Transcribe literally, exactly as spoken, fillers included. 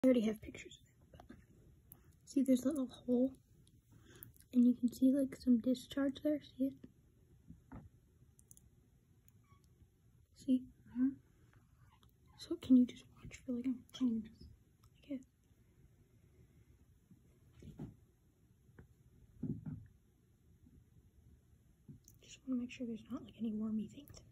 I already have pictures of it, but see there's a little hole, and you can see like some discharge there, see it? See? Mm-hmm. So can you just watch for like a change? Okay. Just want to make sure there's not like any wormy things.